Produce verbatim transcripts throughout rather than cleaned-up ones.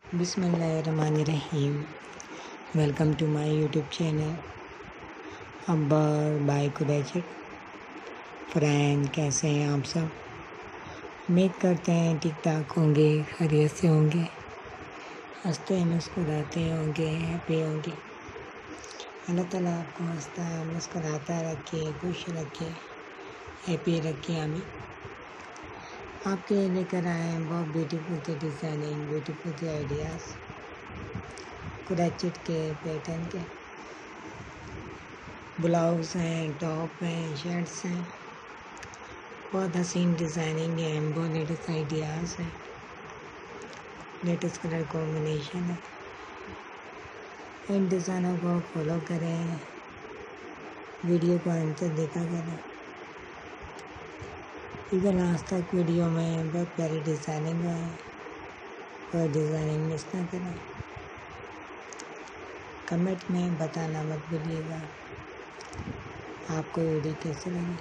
बिस्मिल्लाहिर्रहमानिर्रहीम। Welcome to my YouTube channel अब्बर by कुरैशिद। फ्रेंड, कैसे हैं आप सब? उम्मीद करते हैं ठीक ठाक होंगे, खैरियत से होंगे, हंसते मुस्कुराते होंगे, हैप्पी होंगे। अल्लाह ताला आपको हंसता मुस्कुराता रखे, खुश रखे, हैप्पी रखे। हमें आपके लिए लेकर आए हैं बहुत ब्यूटीफुल के डिज़ाइनिंग, ब्यूटीफुल के आइडियाज़, कुरैशिद के पैटर्न के ब्लाउज़ हैं, टॉप हैं, शर्ट्स हैं। बहुत हसीन डिज़ाइनिंग है, बहुत लेटेस्ट आइडियाज़ हैं, लेटेस्ट कलर कॉम्बिनेशन है। इन डिज़ाइनों को फॉलो करें, वीडियो को अंत तक देखा करें। इधर लास्ट तक वीडियो में बहुत प्यारी डिज़ाइनिंग है, कोई डिज़ाइनिंग मिस ना करें। कमेंट में बताना मत भूलिएगा आपको वीडियो कैसे लगी।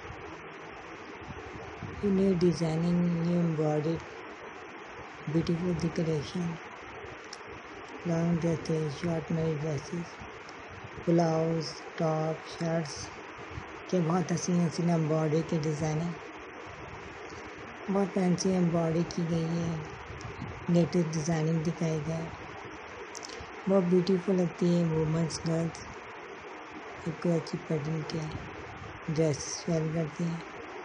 New designing, new embroidery, beautiful decoration, long dresses, short में ड्रेसेस, ब्लाउज, टॉप, शर्ट्स के बहुत हसीन हसीन एम्ब्रॉयडरी के डिज़ाइनिंग, बहुत फैंसी एम्ब्रॉयडरी की गई है, लेटेस्ट डिज़ाइनिंग दिखाई गई है। बहुत ब्यूटीफुल लगती है वुमेंस गर्ल्स, सबको अच्छी पैटर्न के ड्रेस वेयर करती हैं।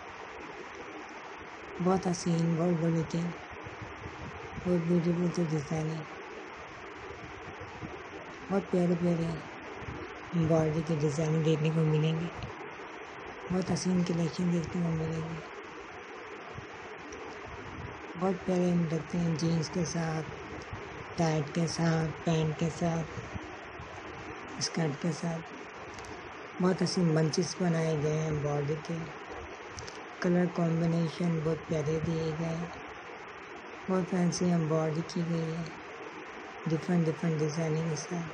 बहुत हसीन, बहुत गुड लुकिंग, बहुत ब्यूटीफुल से डिज़ाइनिंग, बहुत प्यारे प्यारे एम्ब्रॉयडरी के डिज़ाइनिंग देखने को मिलेंगे। बहुत हसीन कलेक्शन देखने को मिलेगी। बहुत प्यारे लगते हैं जीन्स के साथ, टाइट के साथ, पैंट के साथ, स्कर्ट के साथ। बहुत हसीन बंचेस बनाए गए हैं एम्ब्रॉयडरी के, कलर कॉम्बिनेशन बहुत प्यारे दिए गए हैं। बहुत फैंसी एम्ब्रॉयडरी की गई है, डिफरेंट डिफरेंट डिज़ाइनिंग के साथ।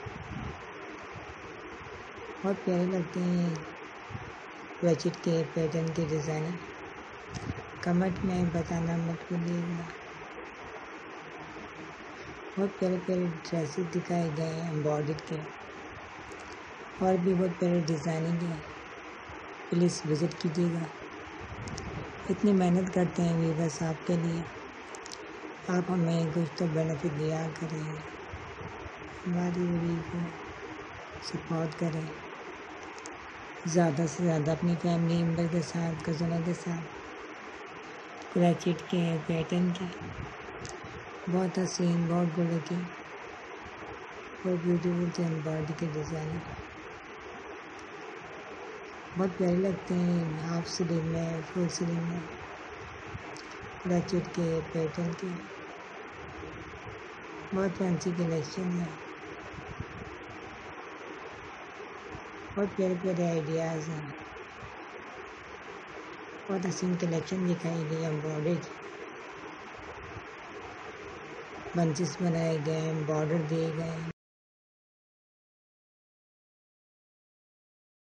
बहुत प्यारे लगते हैं कुरैशिद के पैटर्न के डिज़ाइनिंग। कमेंट में बताना मत भूलिएगा। बहुत प्यारे प्यारे ड्रेसेस दिखाए गए हैं एम्ब्रॉयडरी के, और भी बहुत प्यारे डिज़ाइनिंग है। प्लीज़ विज़िट कीजिएगा। इतनी मेहनत करते हैं व्यूअर्स आपके लिए, आप हमें कुछ तो बेनिफिट दिया करें, हमारी वीडियो को सपोर्ट करें। ज़्यादा से ज़्यादा अपनी फैमिली मेम्बर के साथ, कज़नों के साथ कुरैशिद के पैटर्न के बहुत हसीन, बहुत गुड लुकिंग, बहुत ब्यूटीफुल से एम्ब्रॉयडरी के डिज़ाइन बहुत प्यारे लगते हैं। हाफ स्लीव में, फुल स्लीव में कुरैशिद के पैटर्न के बहुत फैंसी कलेक्शन है। बहुत प्यारे प्यारे आइडियाज़ हैं, बहुत हसीन कलेक्शन दिखाई गई एम्ब्रॉयडरी की, बंचेस बनाए गए हैं, बॉर्डर दिए गए हैं।